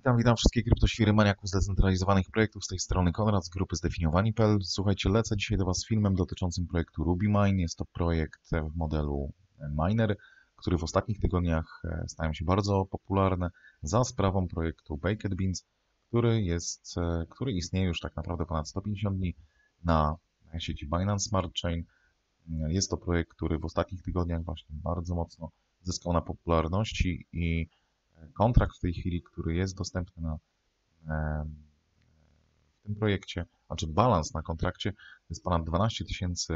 Witam wszystkich kryptoświry maniaków zdecentralizowanych projektów. Z tej strony Konrad z grupy zdefiniowani.pl. Słuchajcie, lecę dzisiaj do Was z filmem dotyczącym projektu RubyMine. Jest to projekt w modelu miner, który w ostatnich tygodniach stają się bardzo popularne za sprawą projektu Baked Beans, który istnieje już tak naprawdę ponad 150 dni na sieci Binance Smart Chain. Jest to projekt, który w ostatnich tygodniach właśnie bardzo mocno zyskał na popularności i kontrakt w tej chwili, który jest dostępny w tym projekcie, znaczy balans na kontrakcie, to jest ponad 12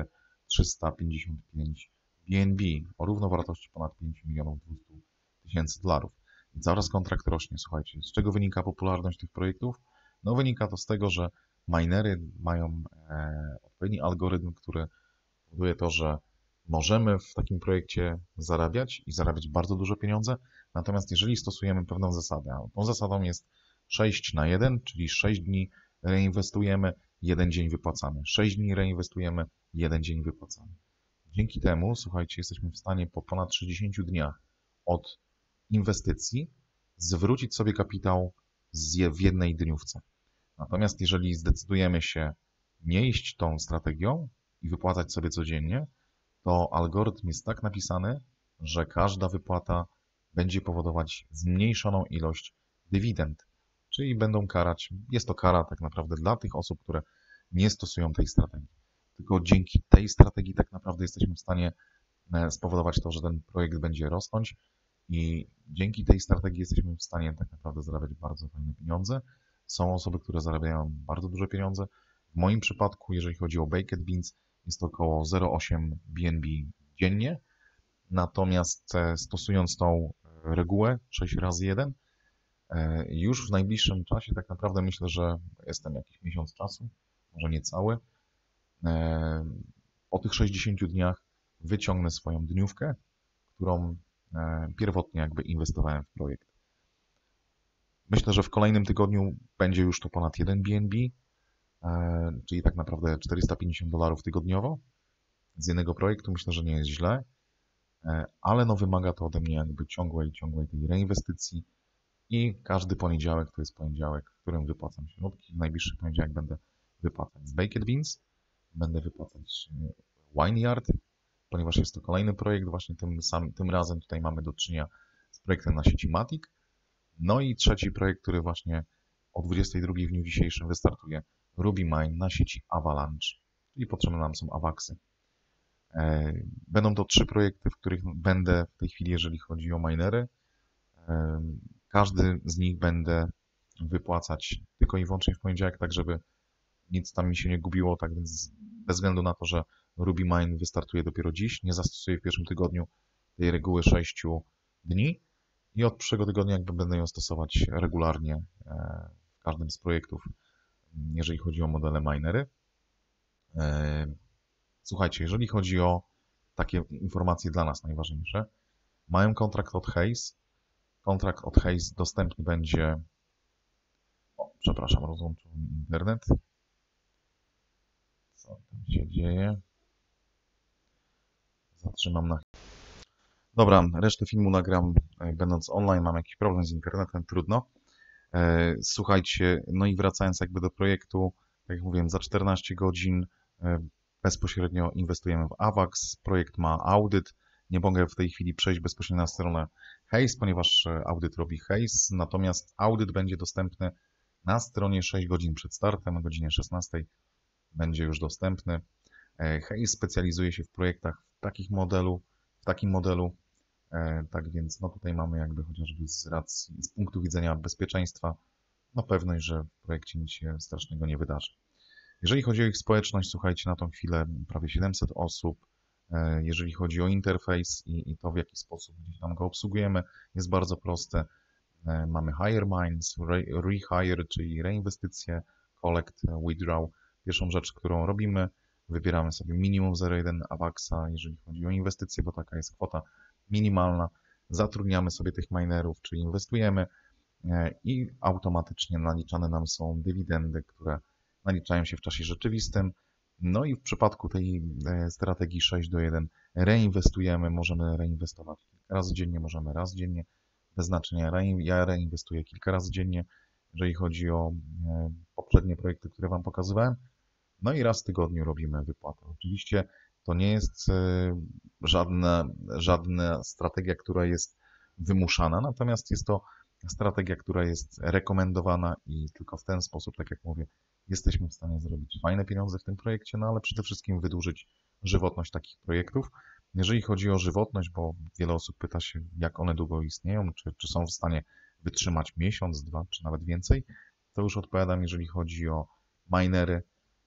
355 BNB o równowartości ponad 5 200 000 $. I zaraz kontrakt rośnie. Słuchajcie, z czego wynika popularność tych projektów? No wynika to z tego, że minery mają odpowiedni algorytm, który powoduje to, że możemy w takim projekcie zarabiać i zarabiać bardzo duże pieniądze, natomiast jeżeli stosujemy pewną zasadę, a tą zasadą jest 6/1, czyli 6 dni reinwestujemy, 1 dzień wypłacamy. 6 dni reinwestujemy, 1 dzień wypłacamy. Dzięki temu, słuchajcie, jesteśmy w stanie po ponad 60 dniach od inwestycji zwrócić sobie kapitał w jednej dniówce. Natomiast jeżeli zdecydujemy się nie iść tą strategią i wypłacać sobie codziennie, to algorytm jest tak napisany, że każda wypłata będzie powodować zmniejszoną ilość dywidend, czyli będą karać, jest to kara tak naprawdę dla tych osób, które nie stosują tej strategii. Tylko dzięki tej strategii tak naprawdę jesteśmy w stanie spowodować to, że ten projekt będzie rosnąć i dzięki tej strategii jesteśmy w stanie tak naprawdę zarabiać bardzo fajne pieniądze. Są osoby, które zarabiają bardzo duże pieniądze. W moim przypadku, jeżeli chodzi o Baked Beans, jest to około 0,8 BNB dziennie, natomiast stosując tą regułę 6x1, już w najbliższym czasie, tak naprawdę myślę, że jestem jakiś miesiąc czasu, może niecały, po tych 60 dniach wyciągnę swoją dniówkę, którą pierwotnie jakby inwestowałem w projekt. Myślę, że w kolejnym tygodniu będzie już to ponad 1 BNB, czyli tak naprawdę $450 tygodniowo z jednego projektu. Myślę, że nie jest źle, ale no wymaga to ode mnie jakby ciągłej tej reinwestycji i każdy poniedziałek to jest poniedziałek, w którym wypłacam środki. W najbliższy poniedziałek będę wypłacać z Baked Beans, będę wypłacać Wineyard, ponieważ jest to kolejny projekt, właśnie tym razem tutaj mamy do czynienia z projektem na sieci Matic. No i trzeci projekt, który właśnie o 22 w dniu dzisiejszym wystartuje, RubyMine na sieci Avalanche, czyli potrzebne nam są AVAXy. Będą to 3 projekty, w których będę w tej chwili, jeżeli chodzi o minery. Każdy z nich będę wypłacać tylko i wyłącznie w poniedziałek, tak żeby nic tam mi się nie gubiło, tak więc bez względu na to, że RubyMine wystartuje dopiero dziś, nie zastosuję w pierwszym tygodniu tej reguły 6 dni i od przyszłego tygodnia jakby będę ją stosować regularnie w każdym z projektów, jeżeli chodzi o modele minery. Słuchajcie, jeżeli chodzi o takie informacje dla nas najważniejsze, mają kontrakt od Haze. Kontrakt od Haze dostępny będzie... przepraszam, rozłączył mi internet. Co tam się dzieje? Zatrzymam na... Dobra, resztę filmu nagram będąc online. Mam jakiś problem z internetem, trudno. Słuchajcie, no i wracając jakby do projektu, tak jak mówiłem, za 14 godzin bezpośrednio inwestujemy w AVAX. Projekt ma audyt. Nie mogę w tej chwili przejść bezpośrednio na stronę Haze, ponieważ audyt robi Haze. Natomiast audyt będzie dostępny na stronie 6 godzin przed startem, o godzinie 16 będzie już dostępny. Haze specjalizuje się w projektach w takim modelu. Tak więc no tutaj mamy jakby chociażby z punktu widzenia bezpieczeństwa no pewność, że w projekcie nic się strasznego nie wydarzy. Jeżeli chodzi o ich społeczność, słuchajcie, na tą chwilę prawie 700 osób. Jeżeli chodzi o interfejs i to, w jaki sposób gdzieś tam go obsługujemy, jest bardzo proste. Mamy hire mines, rehire, czyli reinwestycje, collect, withdraw. Pierwszą rzecz, którą robimy, wybieramy sobie minimum 0,1 AVAXa, jeżeli chodzi o inwestycje, bo taka jest kwota minimalna. Zatrudniamy sobie tych minerów, czyli inwestujemy i automatycznie naliczane nam są dywidendy, które naliczają się w czasie rzeczywistym. No i w przypadku tej strategii 6:1 reinwestujemy, możemy reinwestować kilka razy dziennie, możemy raz dziennie, bez znaczenia. Ja reinwestuję kilka razy dziennie, jeżeli chodzi o poprzednie projekty, które Wam pokazywałem. No i raz w tygodniu robimy wypłatę. Oczywiście to nie jest żadna strategia, która jest wymuszana, natomiast jest to strategia, która jest rekomendowana i tylko w ten sposób, tak jak mówię, jesteśmy w stanie zrobić fajne pieniądze w tym projekcie, no ale przede wszystkim wydłużyć żywotność takich projektów. Jeżeli chodzi o żywotność, bo wiele osób pyta się, jak one długo istnieją, czy są w stanie wytrzymać miesiąc, dwa, czy nawet więcej, to już odpowiadam, jeżeli chodzi o minery.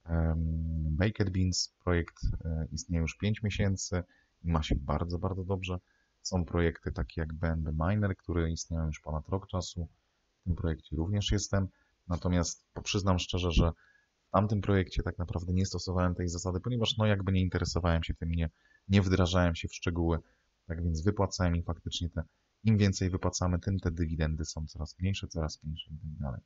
Baked Beans, projekt istnieje już 5 miesięcy i ma się bardzo, bardzo dobrze. Są projekty takie jak BNB Miner, które istnieją już ponad rok czasu. W tym projekcie również jestem. Natomiast przyznam szczerze, że w tamtym projekcie tak naprawdę nie stosowałem tej zasady, ponieważ no jakby nie interesowałem się tym, nie wdrażałem się w szczegóły. Tak więc wypłacałem i faktycznie im więcej wypłacamy, tym te dywidendy są coraz mniejsze i tak dalej.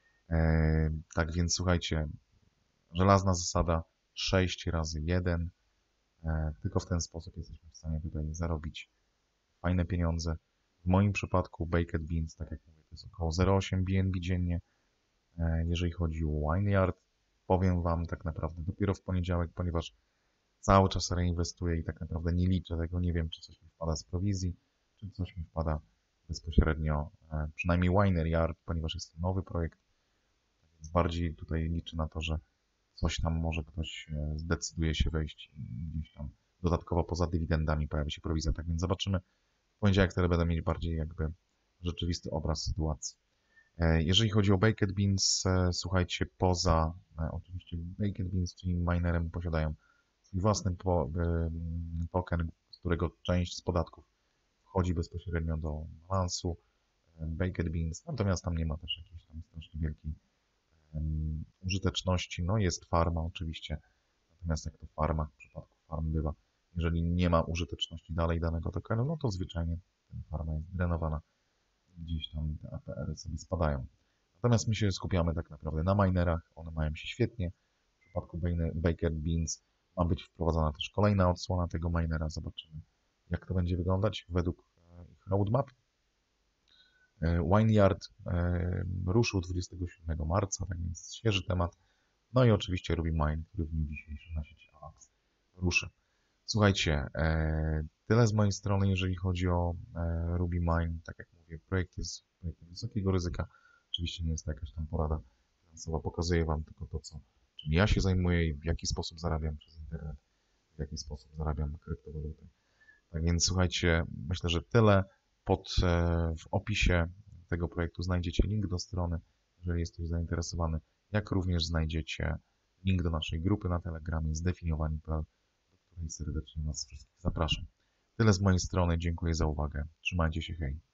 Tak więc słuchajcie, żelazna zasada 6 razy 1. Tylko w ten sposób jesteśmy w stanie tutaj zarobić fajne pieniądze. W moim przypadku Baked Beans, tak jak mówię, to jest około 0,8 BNB dziennie. Jeżeli chodzi o Wineyard, powiem Wam tak naprawdę dopiero w poniedziałek, ponieważ cały czas reinwestuję i tak naprawdę nie liczę tego, nie wiem, czy coś mi wpada z prowizji, czy coś mi wpada bezpośrednio, przynajmniej Wineyard, ponieważ jest to nowy projekt, więc bardziej tutaj liczę na to, że coś tam może ktoś zdecyduje się wejść i gdzieś tam dodatkowo poza dywidendami pojawi się prowizja. Tak więc zobaczymy. W poniedziałek wtedy będę mieć bardziej jakby rzeczywisty obraz sytuacji. Jeżeli chodzi o Baked Beans, słuchajcie, poza oczywiście Baked Beans, czyli minerem posiadają swój własny token, z którego część z podatków wchodzi bezpośrednio do balansu Baked Beans, natomiast tam nie ma też jakiejś tam strasznie wielkiej użyteczności. No jest farma oczywiście, natomiast jak to farma, w przypadku farm bywa, jeżeli nie ma użyteczności dalej danego tokenu, no to zwyczajnie ten farma jest drenowana, gdzieś tam te APR-y sobie spadają. Natomiast my się skupiamy tak naprawdę na minerach, one mają się świetnie. W przypadku Baked Beans ma być wprowadzona też kolejna odsłona tego minera, zobaczymy jak to będzie wyglądać według ich roadmap. Wineyard ruszył 27 marca, tak więc świeży temat. No i oczywiście RubyMine, który w dniu dzisiejszym na sieci AWAX ruszy. Słuchajcie, tyle z mojej strony, jeżeli chodzi o RubyMine. Tak jak mówię, projekt jest projektem wysokiego ryzyka. Oczywiście nie jest to jakaś tam porada finansowa. Pokazuję Wam tylko to, czym ja się zajmuję i w jaki sposób zarabiam przez internet, w jaki sposób zarabiam kryptowaluty. Tak więc słuchajcie, myślę, że tyle. W opisie tego projektu znajdziecie link do strony, jeżeli jesteś zainteresowany, jak również znajdziecie link do naszej grupy na Telegramie zdefiniowani.pl, do której serdecznie Was wszystkich zapraszam. Tyle z mojej strony, dziękuję za uwagę, trzymajcie się, hej.